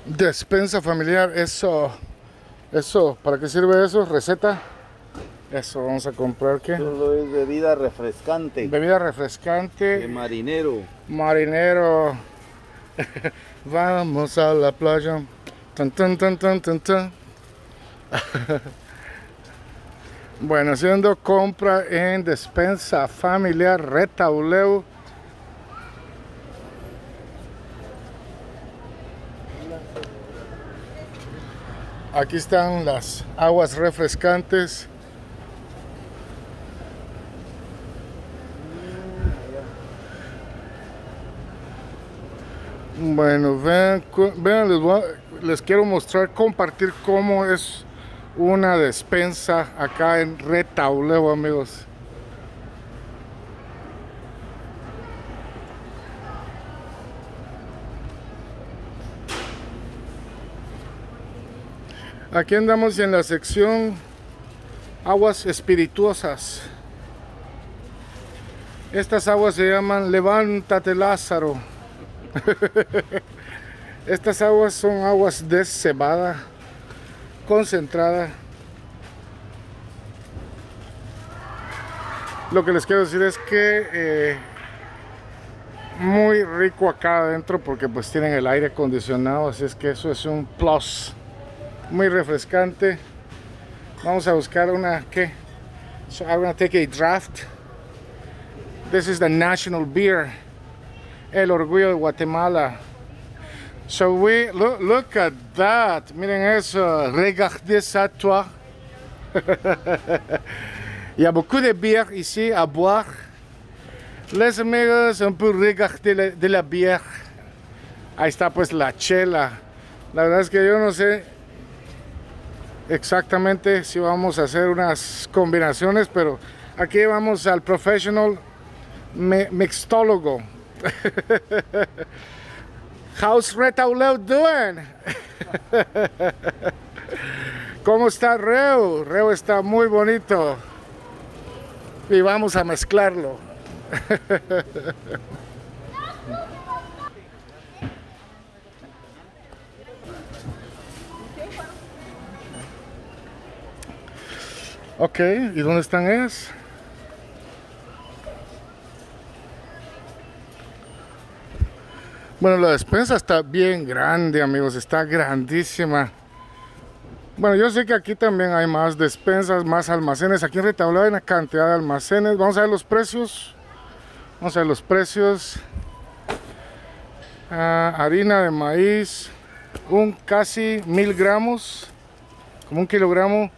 Despensa familiar, eso, ¿para qué sirve eso? Receta. Eso, vamos a comprar ¿qué? Solo es bebida refrescante. Bebida refrescante. De marinero. Marinero. Vamos a la playa. Tan, tan, tan, tan, tan, tan. Bueno, haciendo compra en despensa familiar Retauleu. Aquí están las aguas refrescantes. Bueno, vean, les quiero mostrar, compartir cómo es una despensa acá en Retauleu, amigos. Aquí andamos en la sección aguas espirituosas. Estas aguas se llaman Levántate Lázaro. Estas aguas son aguas de cebada concentrada. Lo que les quiero decir es que muy rico acá adentro porque pues tienen el aire acondicionado, así es que eso es un plus. Muy refrescante. Vamos a buscar una ¿qué? So I'm gonna take a draft. This is the national beer, el orgullo de Guatemala. So we look at that. Miren eso. Regardez ça, toi. Il y a beaucoup de bière ici à boire. Les amigos, un peu regarder de la bière. Ahí está pues la chela. La verdad es que yo no sé exactamente si vamos a hacer unas combinaciones, pero aquí vamos al professional mixtólogo. How's Retauleu doing? ¿Cómo está Reu? Reu está muy bonito. Y vamos a mezclarlo. Ok, ¿y dónde están ellas? Bueno, la despensa está bien grande, amigos, está grandísima. Bueno, yo sé que aquí también hay más despensas, más almacenes. Aquí en Retauleu hay una cantidad de almacenes. Vamos a ver los precios. Vamos a ver los precios. Harina de maíz, casi 1000 gramos, como 1 kilogramo,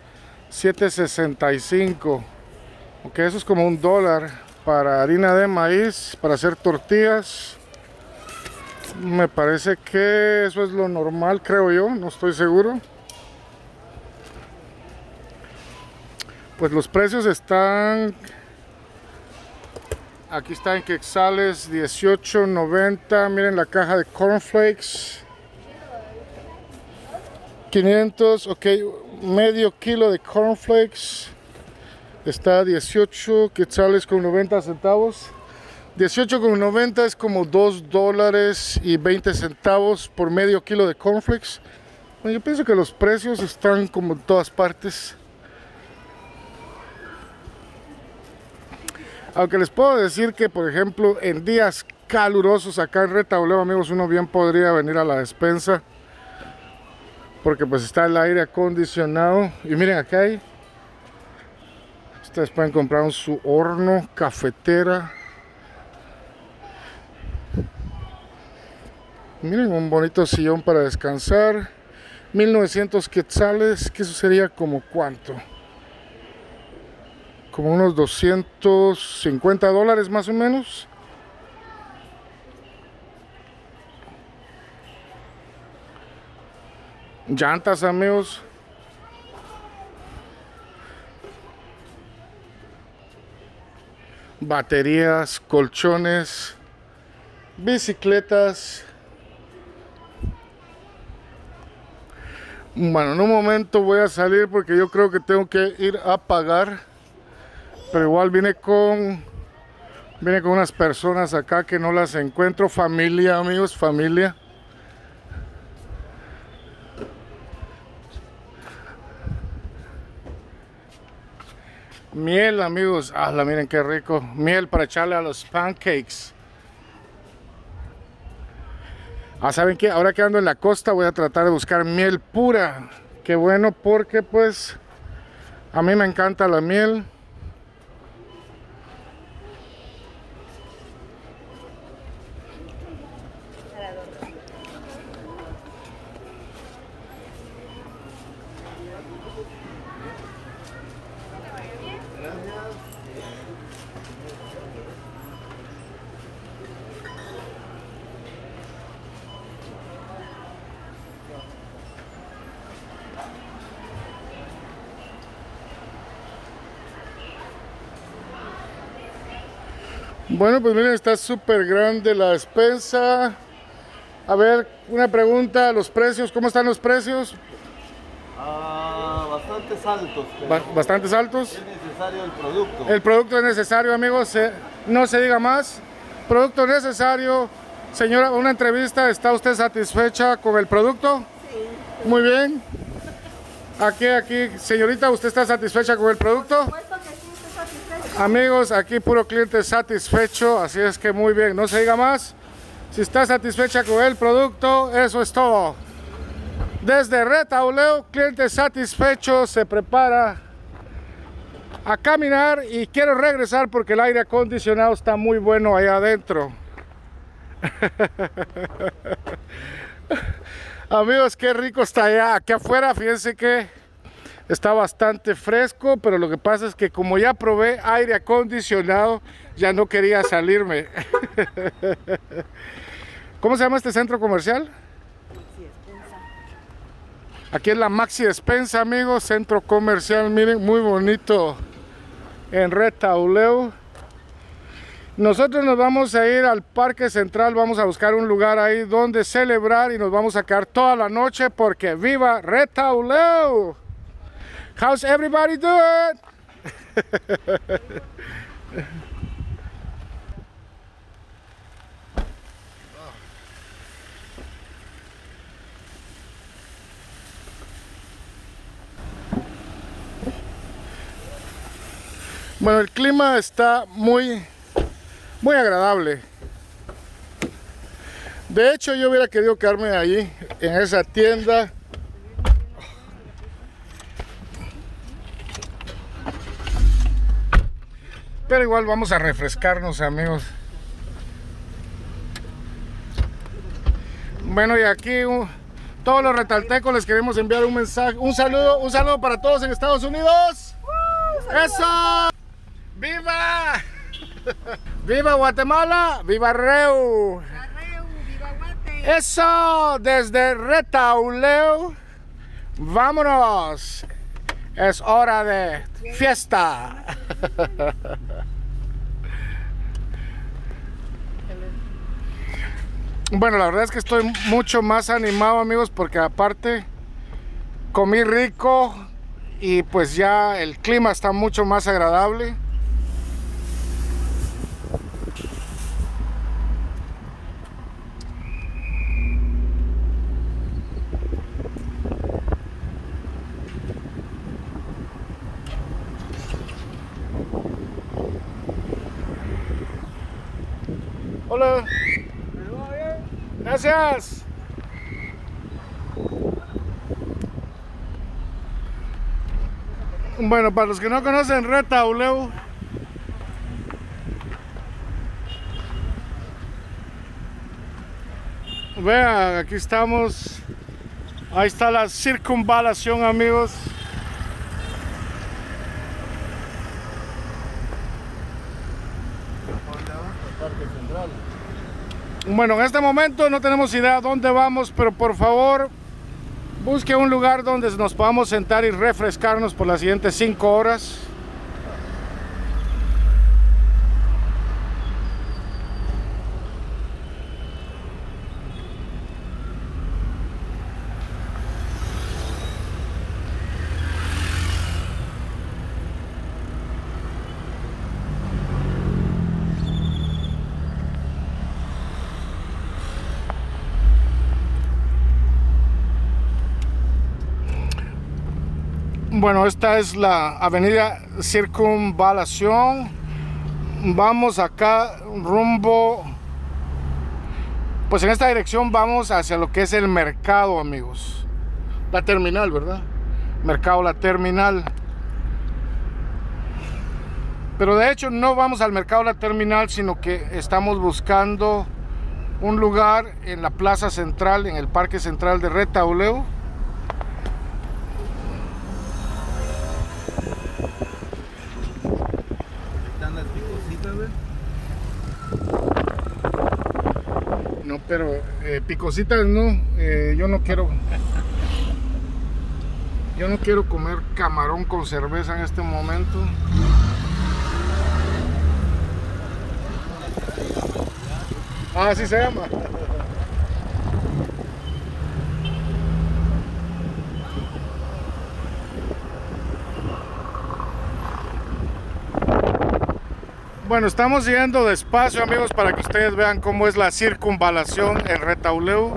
7.65. Ok, eso es como $1 para harina de maíz, para hacer tortillas. Me parece que eso es lo normal, creo yo, no estoy seguro. Pues los precios están, aquí está en quetzales, 18.90. Miren la caja de cornflakes, 500, ok, medio kilo de cornflakes está 18 quetzales con 90 centavos. 18,90 es como $2.20 por medio kilo de cornflakes. Bueno, yo pienso que los precios están como en todas partes. Aunque les puedo decir que, por ejemplo, en días calurosos acá en Retauleu, amigos, uno bien podría venir a la despensa. Porque pues está el aire acondicionado. Y miren, acá hay. Ustedes pueden comprar su horno, cafetera. Miren, un bonito sillón para descansar. 1900 quetzales, que eso sería como ¿cuánto? Como unos $250 más o menos. Llantas, amigos. Baterías, colchones, bicicletas. Bueno, en un momento voy a salir porque yo creo que tengo que ir a pagar. Pero igual vine con unas personas acá que no las encuentro. Familia, amigos, familia. Miel, amigos. Ah, miren qué rico. Miel para echarle a los pancakes. Ah, ¿saben qué? Ahora que ando en la costa voy a tratar de buscar miel pura. Qué bueno, porque pues a mí me encanta la miel. Bueno, pues miren, está súper grande la despensa. A ver, una pregunta, los precios, ¿cómo están los precios? Bastantes altos. Bastantes altos. Es necesario el producto. El producto es necesario, amigos, no se diga más. Producto necesario. Señora, una entrevista, ¿está usted satisfecha con el producto? Sí. Muy bien. Aquí, señorita, ¿usted está satisfecha con el producto? Por supuesto que sí, estoy satisfecha. Amigos, aquí puro cliente satisfecho, así es que muy bien, no se diga más. Si está satisfecha con el producto, eso es todo. Desde Retauleu, cliente satisfecho, se prepara a caminar y quiero regresar porque el aire acondicionado está muy bueno allá adentro. Amigos, qué rico está allá. Aquí afuera, fíjense que está bastante fresco, pero lo que pasa es que como ya probé aire acondicionado, ya no quería salirme. ¿Cómo se llama este centro comercial? Aquí es la Maxi Despensa, amigos, centro comercial, miren, muy bonito en Retauleu. Nosotros nos vamos a ir al Parque Central, vamos a buscar un lugar ahí donde celebrar y nos vamos a quedar toda la noche porque ¡viva Retauleu! How's everybody doing? Bueno, el clima está muy agradable. De hecho, yo hubiera querido quedarme ahí en esa tienda. Pero igual vamos a refrescarnos, amigos. Bueno, y aquí todos los retaltecos les queremos enviar un mensaje, un saludo para todos en Estados Unidos. ¡Eso! ¡Viva! ¡Viva Guatemala! ¡Viva Reu! ¡Viva Guate! ¡Eso! Desde Retauleu. ¡Vámonos! Es hora de fiesta. Bueno, la verdad es que estoy mucho más animado, amigos, porque aparte comí rico y pues ya el clima está mucho más agradable. Hola. Gracias. Bueno, para los que no conocen Retauleu, vean, aquí estamos. Ahí está la circunvalación, amigos. Bueno, en este momento no tenemos idea a dónde vamos, pero por favor busque un lugar donde nos podamos sentar y refrescarnos por las siguientes 5 horas. Bueno, esta es la avenida Circunvalación. Vamos acá rumbo, pues en esta dirección vamos hacia lo que es el mercado, amigos. La terminal, ¿verdad? Mercado La Terminal. Pero de hecho no vamos al mercado La Terminal, sino que estamos buscando un lugar en la plaza central, en el parque central de Retauleu. Están las picositas, ¿ves? No, pero picositas no, yo no quiero. Yo no quiero comer camarón con cerveza en este momento. Ah, así se llama. Bueno, estamos yendo despacio, amigos, para que ustedes vean cómo es la circunvalación en Retauleu.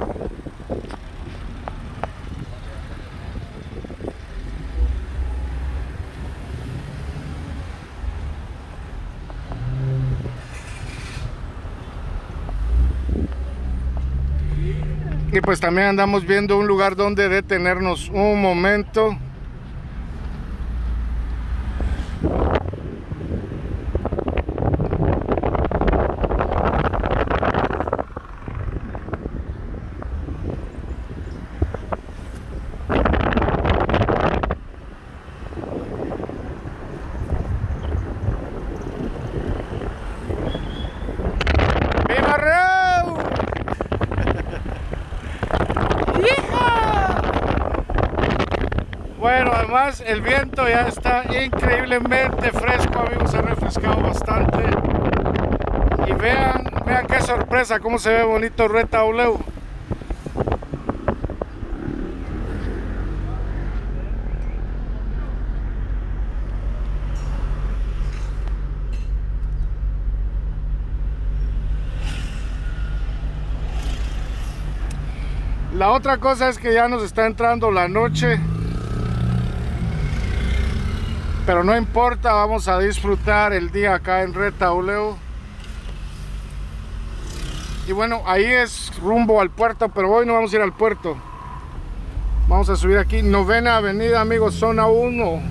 Y pues también andamos viendo un lugar donde detenernos un momento. ¡Viva Reu! Bueno, además el viento ya está increíblemente fresco, amigos, ha refrescado bastante. Y vean qué sorpresa, cómo se ve bonito Retauleu. La otra cosa es que ya nos está entrando la noche. Pero no importa, vamos a disfrutar el día acá en Retauleu. Y bueno, ahí es rumbo al puerto, pero hoy no vamos a ir al puerto. Vamos a subir aquí, 9ª Avenida, amigos, zona 1.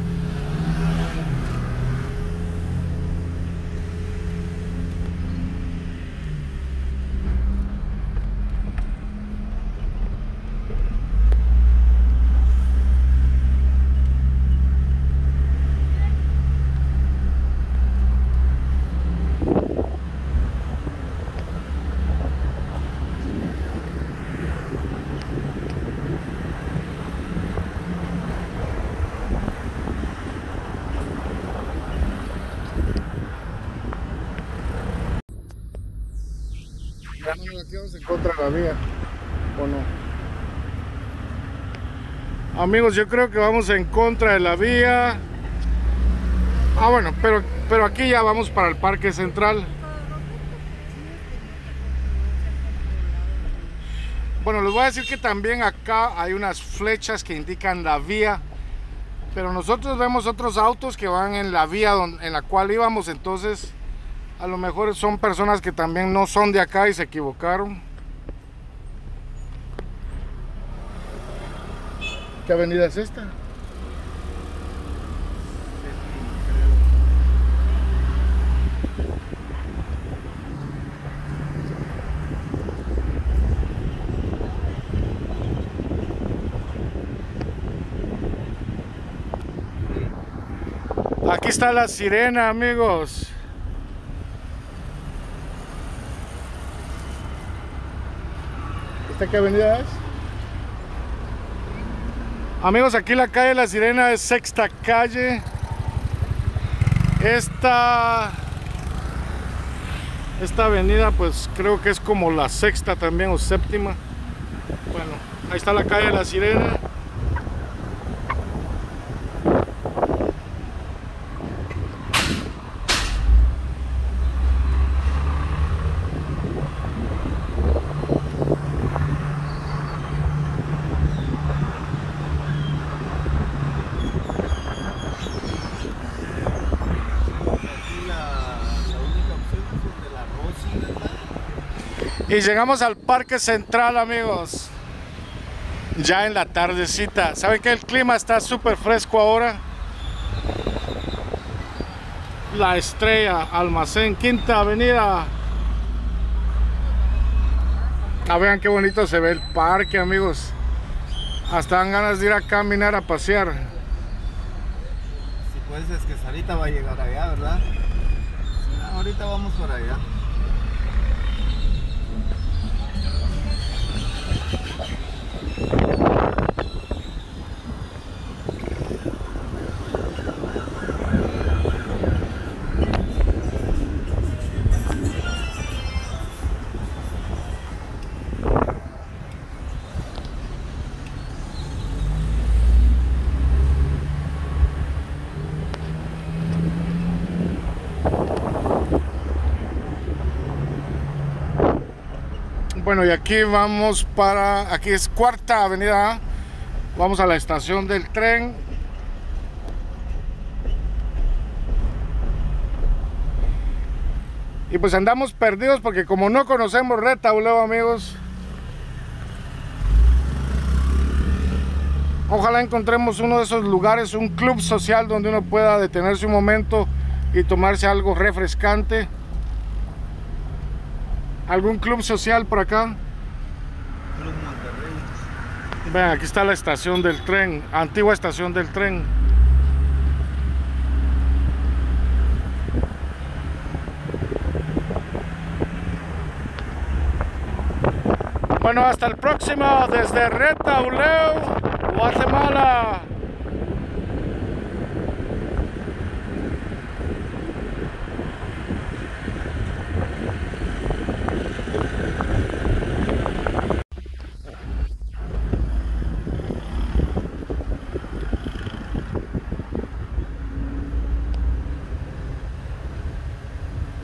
Ya no, aquí vamos en contra de la vía, ¿o no? Amigos, yo creo que vamos en contra de la vía. Ah, bueno, pero aquí ya vamos para el parque central. Bueno, les voy a decir que también acá hay unas flechas que indican la vía, pero nosotros vemos otros autos que van en la vía en la cual íbamos, entonces a lo mejor son personas que también no son de acá y se equivocaron. ¿Qué avenida es esta? Aquí está la sirena, amigos. ¿Esta qué avenida es? Amigos, aquí la calle La Sirena es 6ª calle. Esta avenida pues creo que es como la 6ª también o 7ª. Bueno, ahí está la calle La Sirena. Y llegamos al Parque Central, amigos. Ya en la tardecita. ¿Saben que el clima está súper fresco ahora? La Estrella, Almacén, Quinta Avenida. Ah, vean qué bonito se ve el parque, amigos. Hasta dan ganas de ir a caminar, a pasear. Si pues es que Sarita va a llegar allá, ¿verdad? Sí, ahorita vamos por allá. Bueno, y aquí vamos para, aquí es Cuarta Avenida, vamos a la estación del tren. Y pues andamos perdidos porque como no conocemos Retauleu, amigos, ojalá encontremos uno de esos lugares, un club social donde uno pueda detenerse un momento y tomarse algo refrescante. ¿Algún club social por acá? Club Monterrey. Vean, aquí está la estación del tren, antigua estación del tren. Bueno, hasta el próximo desde Retauleu, Guatemala.